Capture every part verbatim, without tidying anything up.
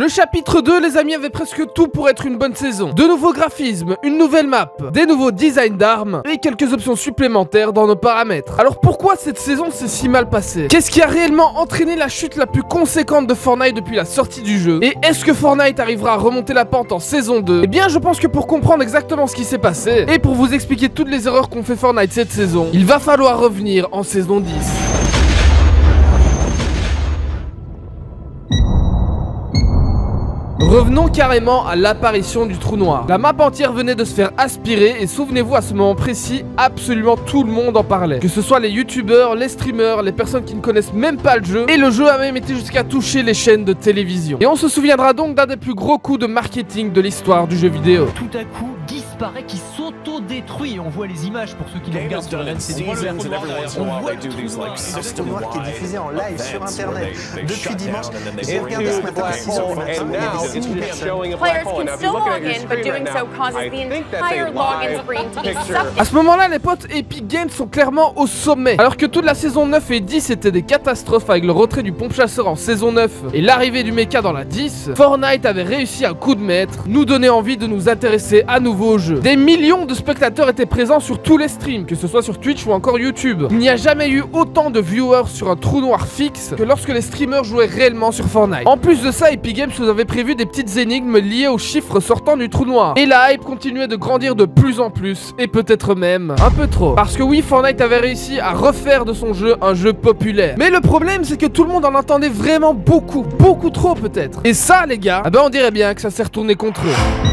Le chapitre deux, les amis, avait presque tout pour être une bonne saison. De nouveaux graphismes, une nouvelle map, des nouveaux designs d'armes et quelques options supplémentaires dans nos paramètres. Alors pourquoi cette saison s'est si mal passée? Qu'est-ce qui a réellement entraîné la chute la plus conséquente de Fortnite depuis la sortie du jeu? Et est-ce que Fortnite arrivera à remonter la pente en saison deux? Eh bien je pense que pour comprendre exactement ce qui s'est passé et pour vous expliquer toutes les erreurs qu'ont fait Fortnite cette saison, il va falloir revenir en saison dix. Revenons carrément à l'apparition du trou noir. La map entière venait de se faire aspirer et souvenez-vous à ce moment précis, absolument tout le monde en parlait. Que ce soit les youtubeurs, les streamers, les personnes qui ne connaissent même pas le jeu, et le jeu a même été jusqu'à toucher les chaînes de télévision. Et on se souviendra donc d'un des plus gros coups de marketing de l'histoire du jeu vidéo. Tout à coup disparaît, qui s'auto-détruit. On voit les images pour ceux qui les regardent sur la c'est des on voit le trou noir qui est diffusé en live sur internet depuis dimanche. J'ai regardé ce matin à six heures du matin. Players can still log in, but doing so causes the entire login screen to be sucked. À ce moment-là, les potes, Epic Games sont clairement au sommet. Alors que toute la saison neuf et dix étaient des catastrophes avec le retrait du pompe chasseur en saison neuf et l'arrivée du mecha dans la dix, Fortnite avait réussi un coup de maître, nous donner envie de nous intéresser à nouveau au jeu. Des millions de spectateurs étaient présents sur tous les streams, que ce soit sur Twitch ou encore YouTube. Il n'y a jamais eu autant de viewers sur un trou noir fixe que lorsque les streamers jouaient réellement sur Fortnite. En plus de ça, Epic Games nous avait prévu des petites énigmes liées aux chiffres sortant du trou noir. Et la hype continuait de grandir de plus en plus, et peut-être même un peu trop. Parce que oui, Fortnite avait réussi à refaire de son jeu un jeu populaire. Mais le problème, c'est que tout le monde en entendait vraiment beaucoup, beaucoup trop peut-être. Et ça, les gars, ah ben on dirait bien que ça s'est retourné contre eux.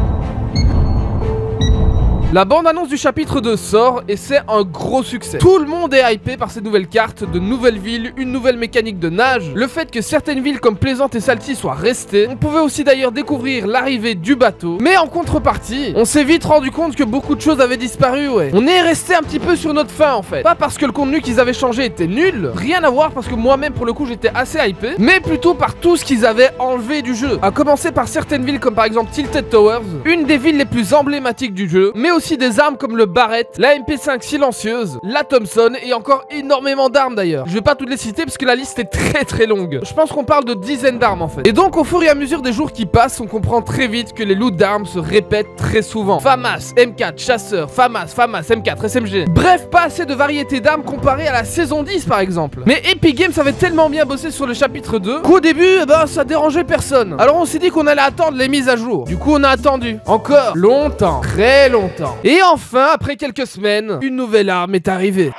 La bande-annonce du chapitre deux sort et c'est un gros succès. Tout le monde est hypé par ces nouvelles cartes, de nouvelles villes, une nouvelle mécanique de nage, le fait que certaines villes comme Plaisante et Salty soient restées. On pouvait aussi d'ailleurs découvrir l'arrivée du bateau. Mais en contrepartie, on s'est vite rendu compte que beaucoup de choses avaient disparu, ouais. On est resté un petit peu sur notre faim en fait. Pas parce que le contenu qu'ils avaient changé était nul, rien à voir parce que moi-même pour le coup j'étais assez hypé, mais plutôt par tout ce qu'ils avaient enlevé du jeu. À commencer par certaines villes comme par exemple Tilted Towers, une des villes les plus emblématiques du jeu, mais aussi aussi des armes comme le Barrett, la M P cinq silencieuse, la Thompson et encore énormément d'armes d'ailleurs. Je vais pas toutes les citer parce que la liste est très très longue. Je pense qu'on parle de dizaines d'armes en fait. Et donc au fur et à mesure des jours qui passent, on comprend très vite que les loots d'armes se répètent très souvent. FAMAS, M quatre, chasseur, FAMAS, FAMAS, M quatre, S M G. Bref, pas assez de variété d'armes comparée à la saison dix par exemple. Mais Epic Games avait tellement bien bossé sur le chapitre deux qu'au début, eh ben, ça dérangeait personne. Alors on s'est dit qu'on allait attendre les mises à jour. Du coup on a attendu encore longtemps, très longtemps. Et enfin, après quelques semaines, une nouvelle arme est arrivée.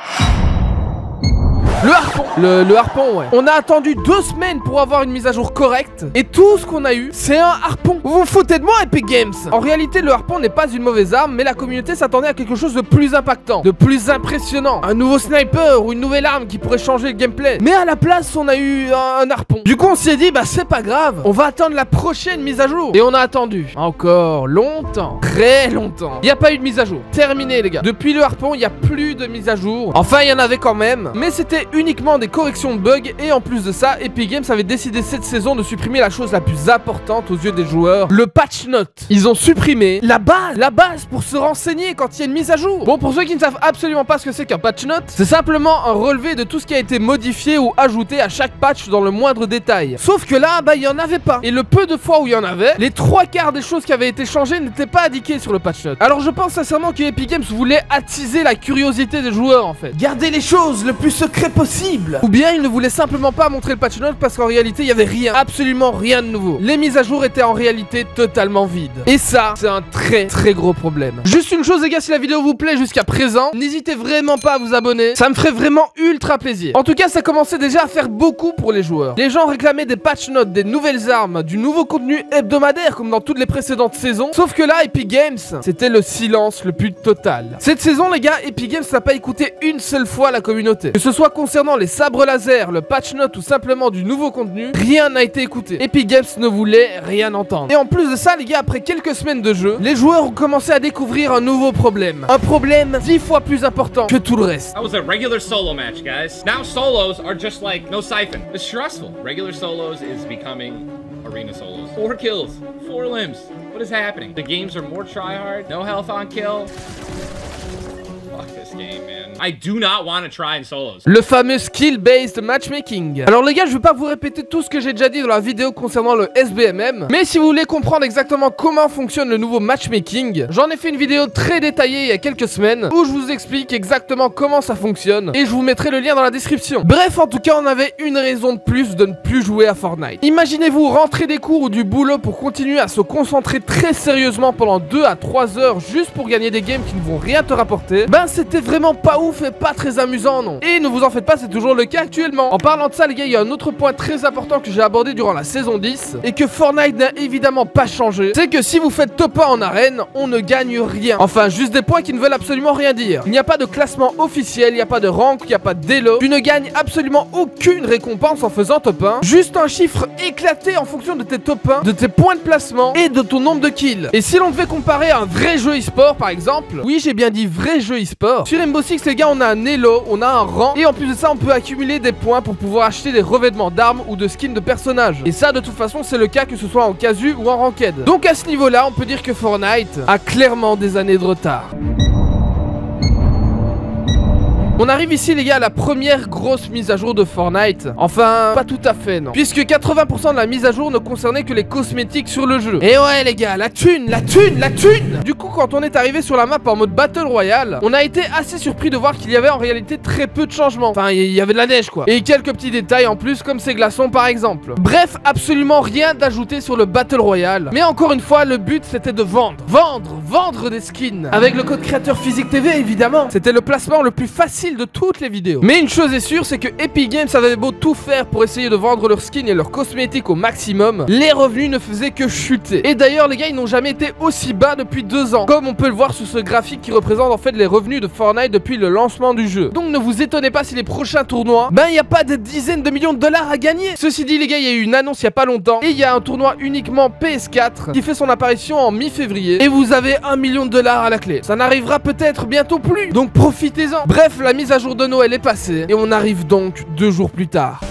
Le harpon, le, le harpon ouais. On a attendu deux semaines pour avoir une mise à jour correcte. Et tout ce qu'on a eu, c'est un harpon. Vous vous foutez de moi Epic Games? En réalité le harpon n'est pas une mauvaise arme, mais la communauté s'attendait à quelque chose de plus impactant, de plus impressionnant. Un nouveau sniper ou une nouvelle arme qui pourrait changer le gameplay. Mais à la place on a eu un, un harpon. Du coup on s'est dit bah c'est pas grave, on va attendre la prochaine mise à jour. Et on a attendu encore longtemps, très longtemps. Il n'y a pas eu de mise à jour, terminé les gars. Depuis le harpon il n'y a plus de mise à jour. Enfin il y en avait quand même, mais c'était uniquement des corrections de bugs. Et en plus de ça, Epic Games avait décidé cette saison de supprimer la chose la plus importante aux yeux des joueurs, le patch note. Ils ont supprimé la base, la base pour se renseigner quand il y a une mise à jour. Bon, pour ceux qui ne savent absolument pas ce que c'est qu'un patch note, c'est simplement un relevé de tout ce qui a été modifié ou ajouté à chaque patch dans le moindre détail. Sauf que là, bah il y en avait pas. Et le peu de fois où il y en avait, les trois quarts des choses qui avaient été changées n'étaient pas indiquées sur le patch note. Alors je pense sincèrement que Epic Games voulait attiser la curiosité des joueurs en fait. Garder les choses le plus secret possible. Ou bien il ne voulait simplement pas montrer le patch note parce qu'en réalité il y avait rien, absolument rien de nouveau. Les mises à jour étaient en réalité totalement vides. Et ça, c'est un très très gros problème. Juste une chose les gars, si la vidéo vous plaît jusqu'à présent, n'hésitez vraiment pas à vous abonner. Ça me ferait vraiment ultra plaisir. En tout cas, ça commençait déjà à faire beaucoup pour les joueurs. Les gens réclamaient des patch notes, des nouvelles armes, du nouveau contenu hebdomadaire comme dans toutes les précédentes saisons. Sauf que là, Epic Games, c'était le silence le plus total. Cette saison les gars, Epic Games n'a pas écouté une seule fois la communauté. Que ce soit concernant les sabres laser, le patch note ou simplement du nouveau contenu, rien n'a été écouté. Epic Games ne voulait rien entendre. Et en plus de ça les gars, après quelques semaines de jeu, les joueurs ont commencé à découvrir un nouveau problème. Un problème dix fois plus important que tout le reste. That was a regular solo match, guys. Now solos are just like no siphon. It's stressful. Regular solos is becoming arena solos. Four kills, four limbs. What is happening? The games are more tryhard, no health on kill. Fuck this game, man. I do not want to try in solos. Le fameux skill-based matchmaking. Alors les gars, je vais pas vous répéter tout ce que j'ai déjà dit dans la vidéo concernant le S B M M, mais si vous voulez comprendre exactement comment fonctionne le nouveau matchmaking, j'en ai fait une vidéo très détaillée il y a quelques semaines où je vous explique exactement comment ça fonctionne et je vous mettrai le lien dans la description. Bref, en tout cas, on avait une raison de plus de ne plus jouer à Fortnite. Imaginez-vous rentrer des cours ou du boulot pour continuer à se concentrer très sérieusement pendant deux à trois heures juste pour gagner des games qui ne vont rien te rapporter. Ben c'était vraiment pas ouf et pas très amusant, non. Et ne vous en faites pas, c'est toujours le cas actuellement. En parlant de ça les gars, il y a un autre point très important que j'ai abordé durant la saison dix et que Fortnite n'a évidemment pas changé. C'est que si vous faites top un en arène, on ne gagne rien. Enfin juste des points qui ne veulent absolument rien dire. Il n'y a pas de classement officiel, il n'y a pas de rank, il n'y a pas d'élo. Tu ne gagnes absolument aucune récompense en faisant top un. Juste un chiffre éclaté en fonction de tes top un, de tes points de placement et de ton nombre de kills. Et si l'on devait comparer un vrai jeu e-sport par exemple, oui j'ai bien dit vrai jeu e-sport, sur Rainbow Six les gars on a un elo, on a un rang et en plus de ça on peut accumuler des points pour pouvoir acheter des revêtements d'armes ou de skins de personnages. Et ça de toute façon c'est le cas que ce soit en casu ou en ranked. Donc à ce niveau là on peut dire que Fortnite a clairement des années de retard. On arrive ici les gars à la première grosse mise à jour de Fortnite. Enfin, pas tout à fait non. Puisque quatre-vingts pour cent de la mise à jour ne concernait que les cosmétiques sur le jeu. Et ouais les gars, la thune, la thune, la thune. Du coup quand on est arrivé sur la map en mode Battle Royale, on a été assez surpris de voir qu'il y avait en réalité très peu de changements. Enfin, il y avait de la neige quoi. Et quelques petits détails en plus comme ces glaçons par exemple. Bref, absolument rien d'ajouté sur le Battle Royale. Mais encore une fois, le but c'était de vendre. Vendre, vendre des skins. Avec le code créateur Physique T V évidemment. C'était le placement le plus facile de toutes les vidéos. Mais une chose est sûre, c'est que Epic Games avait beau tout faire pour essayer de vendre leurs skins et leurs cosmétiques au maximum, les revenus ne faisaient que chuter. Et d'ailleurs les gars, ils n'ont jamais été aussi bas depuis deux ans, comme on peut le voir sur ce graphique qui représente en fait les revenus de Fortnite depuis le lancement du jeu. Donc ne vous étonnez pas si les prochains tournois, ben il n'y a pas des dizaines de millions de dollars à gagner. Ceci dit les gars, il y a eu une annonce il n'y a pas longtemps et il y a un tournoi uniquement P S quatre qui fait son apparition en mi-février et vous avez un million de dollars à la clé. Ça n'arrivera peut-être bientôt plus, donc profitez-en. Bref, la mise à jour de Noël est passée et on arrive donc deux jours plus tard.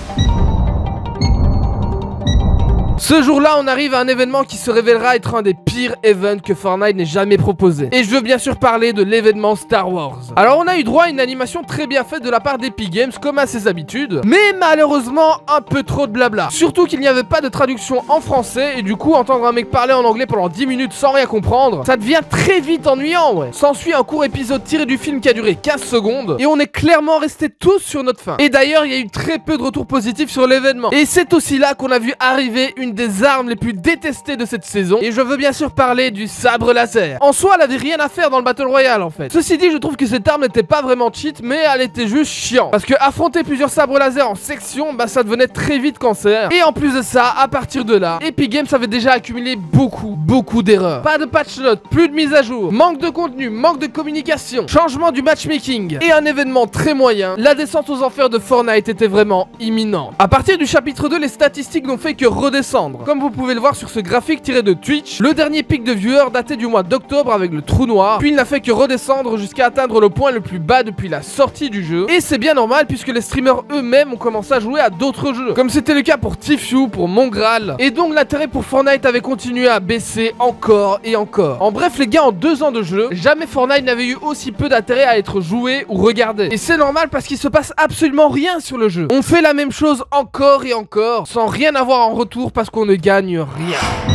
Ce jour-là, on arrive à un événement qui se révélera être un des pires events que Fortnite n'ait jamais proposé. Et je veux bien sûr parler de l'événement Star Wars. Alors on a eu droit à une animation très bien faite de la part d'Epic Games comme à ses habitudes, mais malheureusement un peu trop de blabla. Surtout qu'il n'y avait pas de traduction en français et du coup entendre un mec parler en anglais pendant dix minutes sans rien comprendre, ça devient très vite ennuyant ouais. S'ensuit un court épisode tiré du film qui a duré quinze secondes et on est clairement restés tous sur notre faim. Et d'ailleurs il y a eu très peu de retours positifs sur l'événement. Et c'est aussi là qu'on a vu arriver une des armes les plus détestées de cette saison et je veux bien sûr parler du sabre laser. En soi elle avait rien à faire dans le Battle Royale en fait. Ceci dit je trouve que cette arme n'était pas vraiment cheat mais elle était juste chiant parce que affronter plusieurs sabres laser en section bah ça devenait très vite cancer. Et en plus de ça à partir de là Epic Games avait déjà accumulé beaucoup beaucoup d'erreurs. Pas de patch note, plus de mise à jour, manque de contenu, manque de communication, changement du matchmaking et un événement très moyen. La descente aux enfers de Fortnite était vraiment imminente. À partir du chapitre deux les statistiques n'ont fait que redescendre. Comme vous pouvez le voir sur ce graphique tiré de Twitch, le dernier pic de viewers datait du mois d'octobre avec le trou noir, puis il n'a fait que redescendre jusqu'à atteindre le point le plus bas depuis la sortie du jeu. Et c'est bien normal puisque les streamers eux-mêmes ont commencé à jouer à d'autres jeux, comme c'était le cas pour Tfue, pour Mongraal, et donc l'intérêt pour Fortnite avait continué à baisser encore et encore. En bref les gars, en deux ans de jeu, jamais Fortnite n'avait eu aussi peu d'intérêt à être joué ou regardé. Et c'est normal parce qu'il se passe absolument rien sur le jeu. On fait la même chose encore et encore, sans rien avoir en retour parce qu'on ne gagne rien.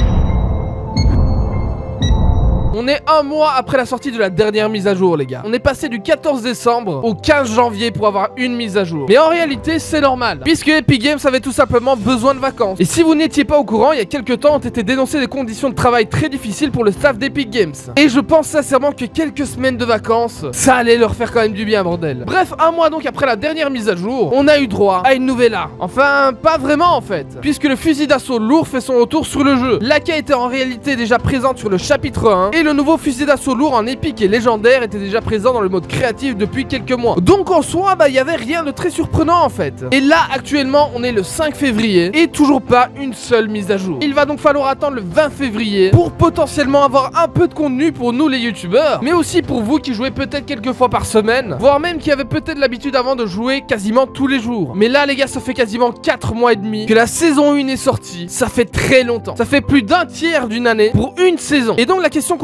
On est un mois après la sortie de la dernière mise à jour les gars. On est passé du quatorze décembre au quinze janvier pour avoir une mise à jour. Mais en réalité c'est normal, puisque Epic Games avait tout simplement besoin de vacances. Et si vous n'étiez pas au courant, il y a quelques temps ont été dénoncées des conditions de travail très difficiles pour le staff d'Epic Games. Et je pense sincèrement que quelques semaines de vacances, ça allait leur faire quand même du bien bordel. Bref, un mois donc après la dernière mise à jour, on a eu droit à une nouvelle arme. Enfin, pas vraiment en fait, puisque le fusil d'assaut lourd fait son retour sur le jeu. L'A K était en réalité déjà présente sur le chapitre un, et le nouveau fusil d'assaut lourd en épique et légendaire était déjà présent dans le mode créatif depuis quelques mois. Donc en soi, bah il y avait rien de très surprenant en fait. Et là actuellement on est le cinq février et toujours pas une seule mise à jour. Il va donc falloir attendre le vingt février pour potentiellement avoir un peu de contenu pour nous les youtubeurs, mais aussi pour vous qui jouez peut-être quelques fois par semaine, voire même qui avez peut-être l'habitude avant de jouer quasiment tous les jours. Mais là les gars, ça fait quasiment quatre mois et demi que la saison un est sortie. Ça fait très longtemps. Ça fait plus d'un tiers d'une année pour une saison. Et donc la question qu'on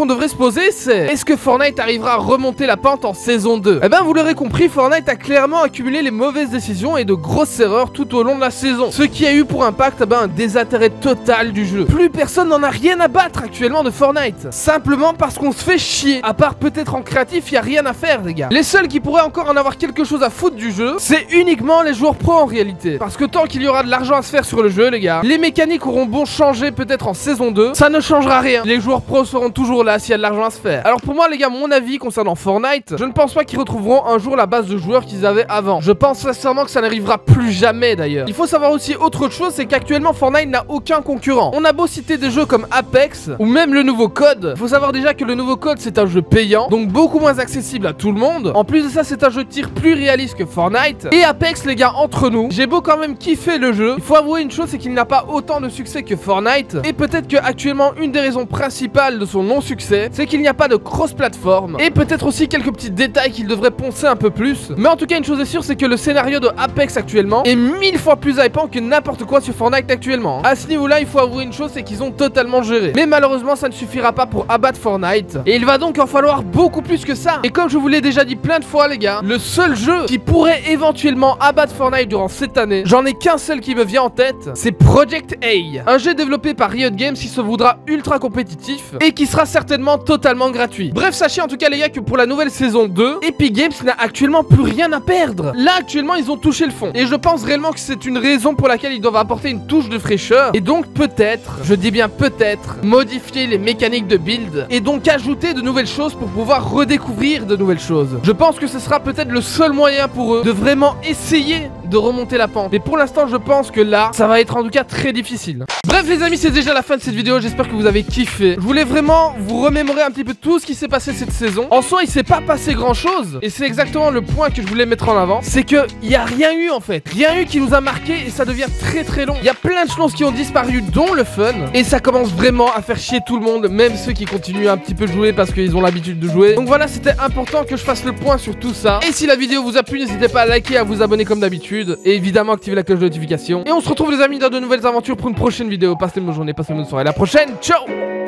devrait se poser, c'est est-ce que Fortnite arrivera à remonter la pente en saison deux? Eh ben vous l'aurez compris, Fortnite a clairement accumulé les mauvaises décisions et de grosses erreurs tout au long de la saison, ce qui a eu pour impact eh ben, un désintérêt total du jeu. Plus personne n'en a rien à battre actuellement de Fortnite, simplement parce qu'on se fait chier. À part peut-être en créatif, y a rien à faire les gars. Les seuls qui pourraient encore en avoir quelque chose à foutre du jeu, c'est uniquement les joueurs pro en réalité, parce que tant qu'il y aura de l'argent à se faire sur le jeu les gars, les mécaniques auront beau changer peut-être en saison deux, ça ne changera rien. Les joueurs pros seront toujours là s'il y a de l'argent à se faire. Alors pour moi les gars, mon avis concernant Fortnite, je ne pense pas qu'ils retrouveront un jour la base de joueurs qu'ils avaient avant. Je pense sincèrement que ça n'arrivera plus jamais d'ailleurs. Il faut savoir aussi autre chose, c'est qu'actuellement Fortnite n'a aucun concurrent. On a beau citer des jeux comme Apex ou même le nouveau Code, faut savoir déjà que le nouveau Code c'est un jeu payant, donc beaucoup moins accessible à tout le monde. En plus de ça, c'est un jeu de tir plus réaliste que Fortnite. Et Apex les gars, entre nous, j'ai beau quand même kiffer le jeu, il faut avouer une chose, c'est qu'il n'a pas autant de succès que Fortnite. Et peut-être que actuellement une des raisons principales de son non-succès, c'est qu'il n'y a pas de cross-platform. Et peut-être aussi quelques petits détails qu'il devrait poncer un peu plus. Mais en tout cas une chose est sûre, c'est que le scénario de Apex actuellement est mille fois plus hypant que n'importe quoi sur Fortnite actuellement. À ce niveau-là, il faut avouer une chose, c'est qu'ils ont totalement géré. Mais malheureusement, ça ne suffira pas pour abattre Fortnite. Et il va donc en falloir beaucoup plus que ça. Et comme je vous l'ai déjà dit plein de fois les gars, le seul jeu qui pourrait éventuellement abattre Fortnite durant cette année, j'en ai qu'un seul qui me vient en tête, c'est Project A. Un jeu développé par Riot Games qui se voudra ultra compétitif et qui sera certainement totalement gratuit. Bref, sachez en tout cas les gars que pour la nouvelle saison deux, Epic Games n'a actuellement plus rien à perdre. Là actuellement ils ont touché le fond. Et je pense réellement que c'est une raison pour laquelle ils doivent apporter une touche de fraîcheur. Et donc peut-être, je dis bien peut-être, modifier les mécaniques de build. Et donc ajouter de nouvelles choses pour pouvoir redécouvrir de nouvelles choses. Je pense que ce sera peut-être le seul moyen pour eux de vraiment essayer de remonter la pente. Mais pour l'instant je pense que là, ça va être en tout cas très difficile. Bref les amis, c'est déjà la fin de cette vidéo, j'espère que vous avez kiffé. Je voulais vraiment vous remémorer un petit peu tout ce qui s'est passé cette saison. En soi il s'est pas passé grand chose, et c'est exactement le point que je voulais mettre en avant. C'est que il y a rien eu en fait, rien eu qui nous a marqué, et ça devient très très long. Il y a plein de choses qui ont disparu, dont le fun, et ça commence vraiment à faire chier tout le monde, même ceux qui continuent un petit peu de jouer parce qu'ils ont l'habitude de jouer. Donc voilà, c'était important que je fasse le point sur tout ça. Et si la vidéo vous a plu, n'hésitez pas à liker, à vous abonner comme d'habitude, et évidemment activer la cloche de notification. Et on se retrouve les amis dans de nouvelles aventures pour une prochaine vidéo. Passez une bonne journée, passez une bonne soirée, à la prochaine, ciao.